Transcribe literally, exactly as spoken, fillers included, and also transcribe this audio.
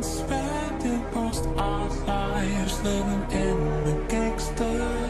spending most our lives living in the gangsta